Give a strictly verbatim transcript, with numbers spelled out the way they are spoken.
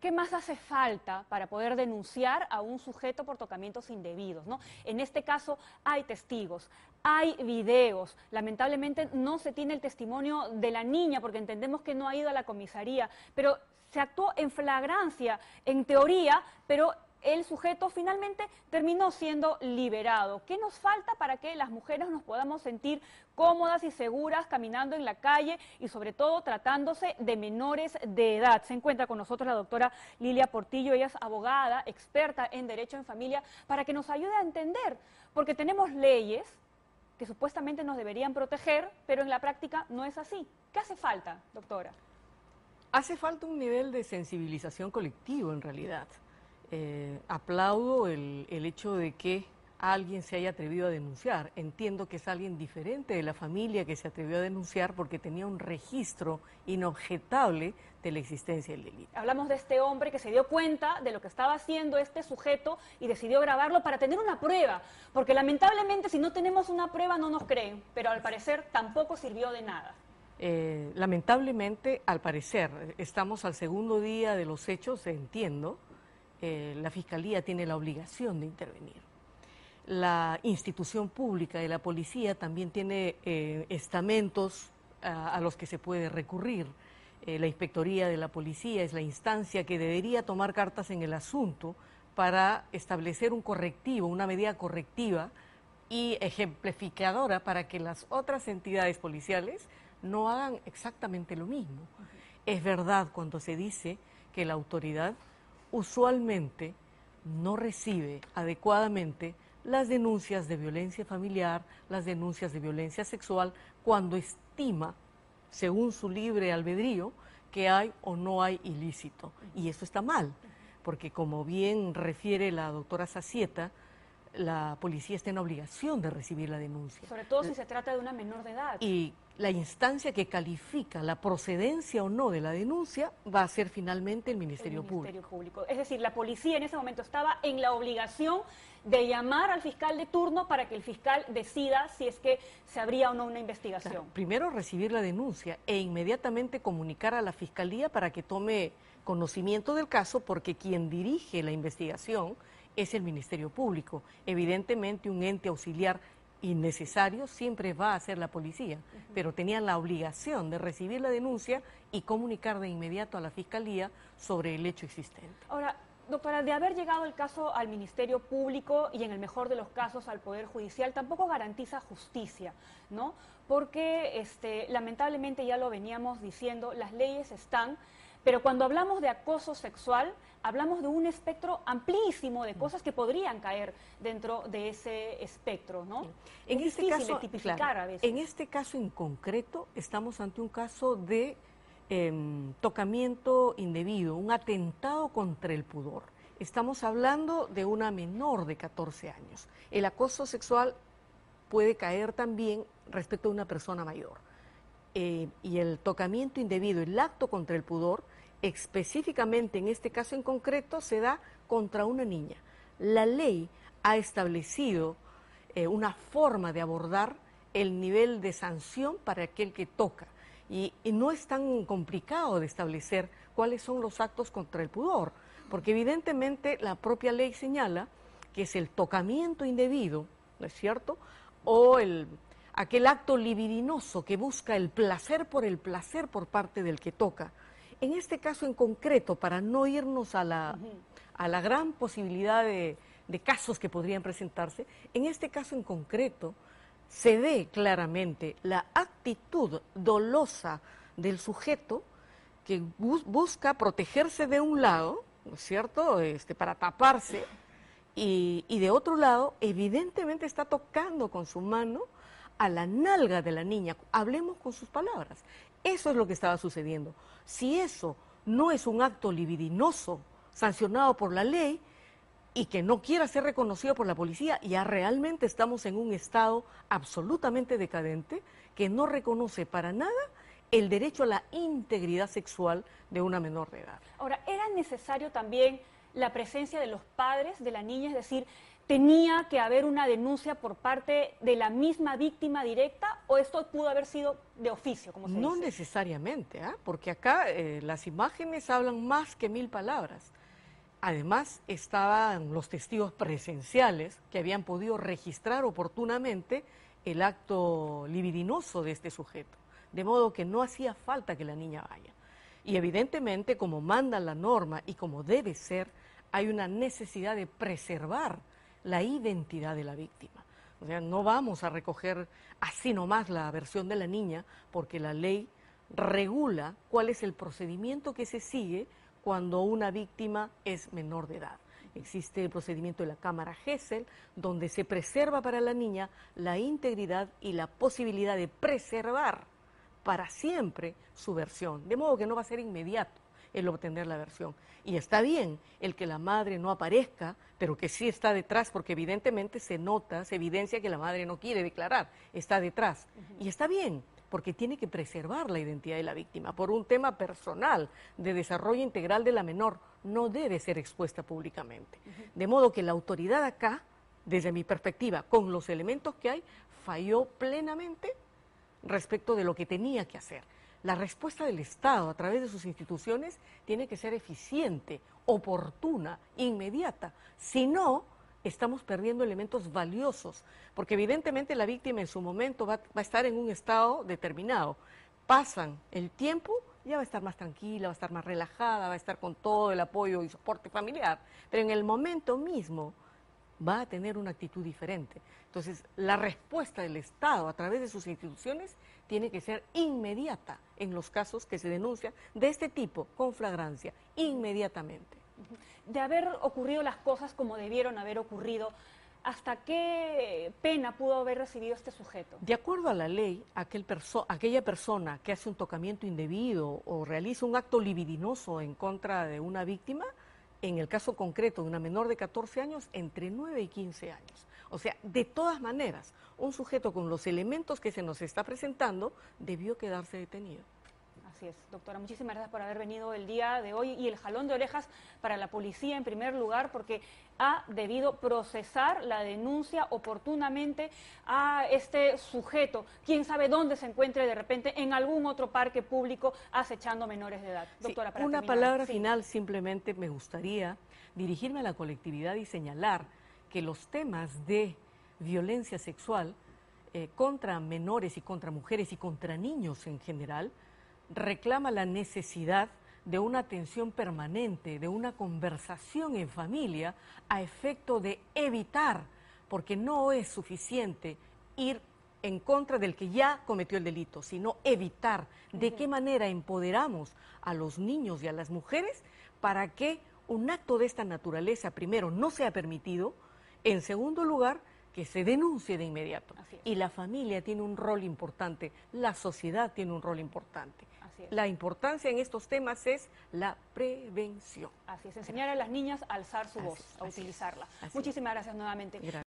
¿qué más hace falta para poder denunciar a un sujeto por tocamientos indebidos, ¿no? En este caso hay testigos, hay videos, lamentablemente no se tiene el testimonio de la niña porque entendemos que no ha ido a la comisaría, pero se actuó en flagrancia, en teoría, pero el sujeto finalmente terminó siendo liberado. ¿Qué nos falta para que las mujeres nos podamos sentir cómodas y seguras caminando en la calle y sobre todo tratándose de menores de edad? Se encuentra con nosotros la doctora Lilia Portillo, ella es abogada, experta en Derecho en Familia, para que nos ayude a entender, porque tenemos leyes que supuestamente nos deberían proteger, pero en la práctica no es así. ¿Qué hace falta, doctora? Hace falta un nivel de sensibilización colectivo en realidad. Eh, aplaudo el, el hecho de que alguien se haya atrevido a denunciar. Entiendo que es alguien diferente de la familia que se atrevió a denunciar porque tenía un registro inobjetable de la existencia del delito. Hablamos de este hombre que se dio cuenta de lo que estaba haciendo este sujeto y decidió grabarlo para tener una prueba, porque lamentablemente si no tenemos una prueba no nos creen, pero al parecer tampoco sirvió de nada. Eh, lamentablemente, al parecer, estamos al segundo día de los hechos, entiendo. Eh, la Fiscalía tiene la obligación de intervenir. La institución pública de la policía también tiene eh, estamentos a, a los que se puede recurrir. Eh, la Inspectoría de la Policía es la instancia que debería tomar cartas en el asunto para establecer un correctivo, una medida correctiva y ejemplificadora para que las otras entidades policiales no hagan exactamente lo mismo. Uh-huh. Es verdad cuando se dice que la autoridad usualmente no recibe adecuadamente las denuncias de violencia familiar, las denuncias de violencia sexual, cuando estima, según su libre albedrío, que hay o no hay ilícito. Y eso está mal, porque como bien refiere la doctora Zazieta, la policía está en obligación de recibir la denuncia. Sobre todo si se trata de una menor de edad. Y la instancia que califica la procedencia o no de la denuncia va a ser finalmente el Ministerio, el Ministerio Público. Público. Es decir, la policía en ese momento estaba en la obligación de llamar al fiscal de turno para que el fiscal decida si es que se abría o no una investigación. Claro, primero recibir la denuncia e inmediatamente comunicar a la Fiscalía para que tome conocimiento del caso, porque quien dirige la investigación es el Ministerio Público. Evidentemente un ente auxiliar innecesario siempre va a ser la policía, uh-huh. pero tenían la obligación de recibir la denuncia y comunicar de inmediato a la Fiscalía sobre el hecho existente. Ahora, doctora, de haber llegado el caso al Ministerio Público y en el mejor de los casos al Poder Judicial, tampoco garantiza justicia, ¿no? Porque este, lamentablemente ya lo veníamos diciendo, las leyes están, pero cuando hablamos de acoso sexual, hablamos de un espectro amplísimo de cosas que podrían caer dentro de ese espectro, ¿no? En es este difícil caso, de tipificar claro, a veces. En este caso en concreto, estamos ante un caso de eh, tocamiento indebido, un atentado contra el pudor. Estamos hablando de una menor de catorce años. El acoso sexual puede caer también respecto a una persona mayor. Eh, y el tocamiento indebido, el acto contra el pudor, específicamente en este caso en concreto, se da contra una niña. La ley ha establecido eh, una forma de abordar el nivel de sanción para aquel que toca. Y, y no es tan complicado de establecer cuáles son los actos contra el pudor, porque evidentemente la propia ley señala que es el tocamiento indebido, ¿no es cierto?, o el... aquel acto libidinoso que busca el placer por el placer por parte del que toca. En este caso en concreto, para no irnos a la, uh-huh. a la gran posibilidad de, de casos que podrían presentarse, en este caso en concreto se ve claramente la actitud dolosa del sujeto que bus busca protegerse de un lado, ¿no es cierto?, este, para taparse, y, y de otro lado evidentemente está tocando con su mano a la nalga de la niña. Hablemos con sus palabras. Eso es lo que estaba sucediendo. Si eso no es un acto libidinoso sancionado por la ley y que no quiera ser reconocido por la policía, ya realmente estamos en un estado absolutamente decadente que no reconoce para nada el derecho a la integridad sexual de una menor de edad. Ahora, ¿era necesario también la presencia de los padres de la niña? Es decir, ¿tenía que haber una denuncia por parte de la misma víctima directa o esto pudo haber sido de oficio, como se No dice? necesariamente, ¿ah? Porque acá eh, las imágenes hablan más que mil palabras. Además, estaban los testigos presenciales que habían podido registrar oportunamente el acto libidinoso de este sujeto, de modo que no hacía falta que la niña vaya. Y evidentemente, como manda la norma y como debe ser, hay una necesidad de preservar la identidad de la víctima. O sea, no vamos a recoger así nomás la versión de la niña, porque la ley regula cuál es el procedimiento que se sigue cuando una víctima es menor de edad. Existe el procedimiento de la cámara Gesell, donde se preserva para la niña la integridad y la posibilidad de preservar para siempre su versión, de modo que no va a ser inmediato el obtener la versión. Y está bien el que la madre no aparezca, pero que sí está detrás, porque evidentemente se nota, se evidencia que la madre no quiere declarar, está detrás. Uh-huh. Y está bien, porque tiene que preservar la identidad de la víctima. Por un tema personal de desarrollo integral de la menor, no debe ser expuesta públicamente. Uh-huh. De modo que la autoridad acá, desde mi perspectiva, con los elementos que hay, falló plenamente respecto de lo que tenía que hacer. La respuesta del Estado a través de sus instituciones tiene que ser eficiente, oportuna, inmediata. Si no, estamos perdiendo elementos valiosos, porque evidentemente la víctima en su momento va, va a estar en un estado determinado. Pasan el tiempo, ya va a estar más tranquila, va a estar más relajada, va a estar con todo el apoyo y soporte familiar, pero en el momento mismo va a tener una actitud diferente. Entonces, la respuesta del Estado a través de sus instituciones tiene que ser inmediata en los casos que se denuncian de este tipo, con flagrancia, inmediatamente. De haber ocurrido las cosas como debieron haber ocurrido, ¿hasta qué pena pudo haber recibido este sujeto? De acuerdo a la ley, aquel perso- aquella persona que hace un tocamiento indebido o realiza un acto libidinoso en contra de una víctima, en el caso concreto de una menor de catorce años, entre nueve y quince años. O sea, de todas maneras, un sujeto con los elementos que se nos está presentando debió quedarse detenido. Así es, doctora. Muchísimas gracias por haber venido el día de hoy y el jalón de orejas para la policía en primer lugar, porque ha debido procesar la denuncia oportunamente a este sujeto. Quién sabe dónde se encuentre de repente en algún otro parque público acechando menores de edad. Doctora, sí, para una terminar, palabra sí. final, simplemente me gustaría dirigirme a la colectividad y señalar que los temas de violencia sexual eh, contra menores y contra mujeres y contra niños en general reclama la necesidad de una atención permanente, de una conversación en familia a efecto de evitar, porque no es suficiente ir en contra del que ya cometió el delito, sino evitar de qué manera empoderamos a los niños y a las mujeres para que un acto de esta naturaleza, primero, no sea permitido, en segundo lugar, que se denuncie de inmediato. Y la familia tiene un rol importante, la sociedad tiene un rol importante. La importancia en estos temas es la prevención. Así es, enseñar a las niñas a alzar su voz, así, a utilizarla. Así Muchísimas gracias nuevamente. Gracias.